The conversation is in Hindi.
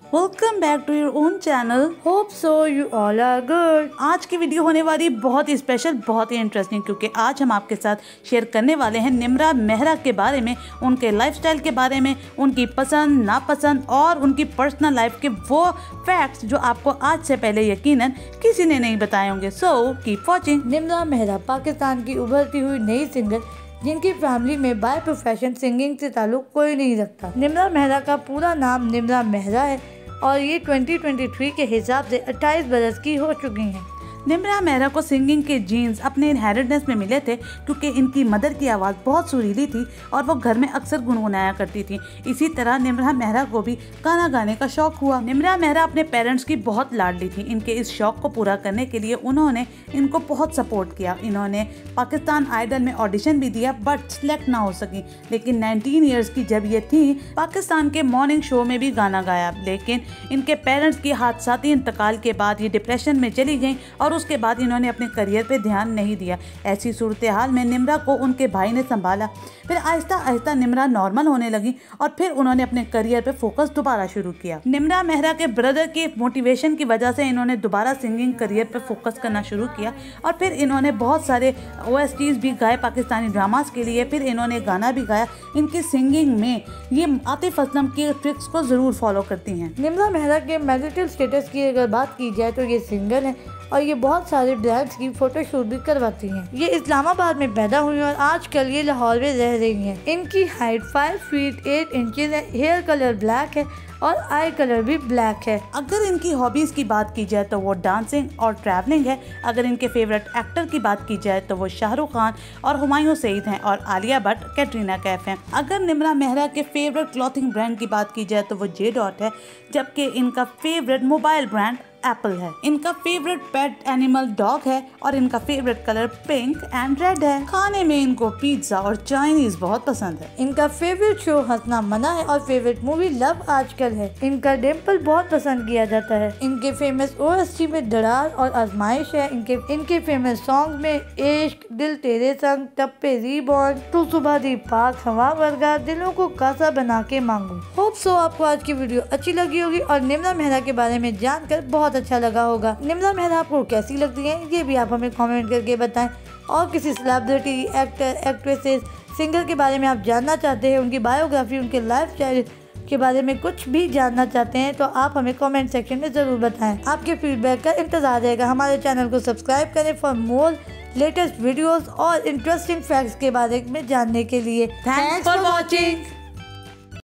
Welcome back to your own channel. Hope so you all are good. आज की वीडियो होने वाली बहुत ही स्पेशल, बहुत ही इंटरेस्टिंग, क्योंकि आज हम आपके साथ शेयर करने वाले हैं निम्रा मेहरा के बारे में, उनके लाइफस्टाइल के बारे में, उनकी पसंद नापसंद और उनकी पर्सनल लाइफ के वो फैक्ट्स जो आपको आज से पहले यकीनन किसी ने नहीं बताए होंगे। So keep watching. Nimra Mehra Pakistan की उभरती हुई नई सिंगर जिनकी फैमिली में बाय प्रोफेशन सिंगिंग से ताल्लुक कोई नहीं रखता। निम्रा मेहरा का पूरा नाम निम्रा मेहरा है और ये 2023 के हिसाब से 28 बरस की हो चुकी हैं। निम्रा मेहरा को सिंगिंग के जीन्स अपने इनहेरिटेंस में मिले थे, क्योंकि इनकी मदर की आवाज़ बहुत सुरीली थी और वो घर में अक्सर गुनगुनाया करती थी। इसी तरह निम्रा मेहरा को भी गाना गाने का शौक हुआ। निम्रा मेहरा अपने पेरेंट्स की बहुत लाडली थी। इनके इस शौक को पूरा करने के लिए उन्होंने इनको बहुत सपोर्ट किया। इन्होंने पाकिस्तान आइडल में ऑडिशन भी दिया बट सिलेक्ट ना हो सकी, लेकिन 19 ईयर्स की जब ये थी पाकिस्तान के मॉर्निंग शो में भी गाना गाया। लेकिन इनके पेरेंट्स की हादसाती इंतकाल के बाद ये डिप्रेशन में चली गई और उसके बाद इन्होंने अपने करियर पे ध्यान नहीं दिया। ऐसी सूरत हाल में निम्रा को उनके भाई ने संभाला। फिर आहिस्ता आहिस्ता निम्रा नॉर्मल होने लगी और फिर उन्होंने अपने करियर पे फोकस दोबारा शुरू किया। निम्रा मेहरा के ब्रदर की मोटिवेशन की वजह से इन्होंने दोबारा सिंगिंग करियर पे फोकस करना शुरू किया और फिर इन्होंने बहुत सारे OSTs भी गाए पाकिस्तानी ड्रामास के लिए। फिर इन्होंने गाना भी गाया। इनकी सिंगिंग में ये आतिफ असलम की ट्रिक्स को ज़रूर फॉलो करती हैं। निम्रा मेहरा के मैरिटल स्टेटस की अगर बात की जाए तो ये सिंगल है और ये बहुत सारे ब्रांड्स की फोटोशूट भी करवाती हैं। ये इस्लामाबाद में पैदा हुई और आजकल ये लाहौर में रह रही हैं। इनकी हाइट 5 फीट 8 इंचेस है। हेयर कलर ब्लैक है और आई कलर भी ब्लैक है। अगर इनकी हॉबीज़ की बात की जाए तो वो डांसिंग और ट्रैवलिंग है। अगर इनके फेवरेट एक्टर की बात की जाए तो वो शाहरुख खान और हुमायूं सईद हैं और आलिया भट्ट, कैटरीना कैफ हैं। अगर निम्रा मेहरा के फेवरेट क्लॉथिंग ब्रांड की बात की जाए तो वो जे डॉट है, जबकि इनका फेवरेट मोबाइल ब्रांड एप्पल है। इनका फेवरेट पेट एनिमल डॉग है और इनका favourite colour pink and red है। खाने में इनको पिज्जा और चाइनीज बहुत पसंद है। इनका फेवरेट शो हंसना मना है और फेवरेट मूवी लव आजकल है। इनका डिम्पल बहुत पसंद किया जाता है। इनके फेमस OST में दरार और आजमाइश है। इनके फेमस सॉन्ग में इश्क, दिल तेरे संग, टप्पे रीबॉर्न, तू सुबह दी पाक हवा वर्गा, दिलों को कासा बना के मांगू। होप सो आपको आज की वीडियो अच्छी लगी होगी और निम्रा मेहरा के बारे में जानकर बहुत अच्छा लगा होगा। निम्रा मेहरा आपको कैसी लगती है ये भी आप हमें कमेंट करके बताएं। और किसी सेलिब्रिटी, एक्टर, एक्ट्रेसेस, सिंगर के बारे में आप जानना चाहते हैं, उनकी बायोग्राफी, उनके लाइफस्टाइल के बारे में कुछ भी जानना चाहते हैं तो आप हमें कमेंट सेक्शन में ज़रूर बताएं। आपके फीडबैक का इंतजार रहेगा। हमारे चैनल को सब्सक्राइब करें फॉर मोर लेटेस्ट वीडियोस और इंटरेस्टिंग फैक्ट्स के बारे में जानने के लिए। Thanks for watching.